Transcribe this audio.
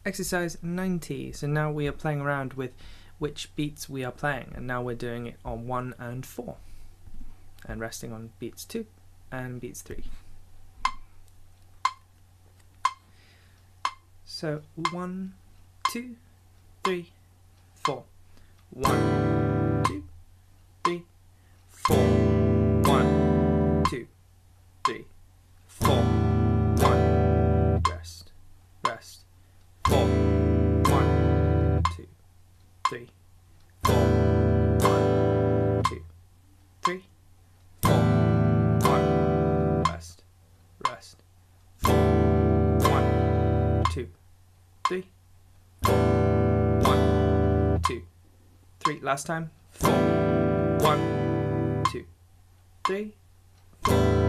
Exercise 90. So now we are playing around with which beats we are playing, and now we're doing it on 1 and 4 and resting on beats 2 and beats 3. So 1, 2, 3, 4. 1, 2, 3, 4. 1, 2, 3, 4. 1. Rest. Rest. 4. 1, 2, 3, 4. 1, 2, 3, 4. 1. Rest. Rest. 4. 1, 2, 3, 4. 1, 2, 3. Last time. 4. 1, 2, 3, 4.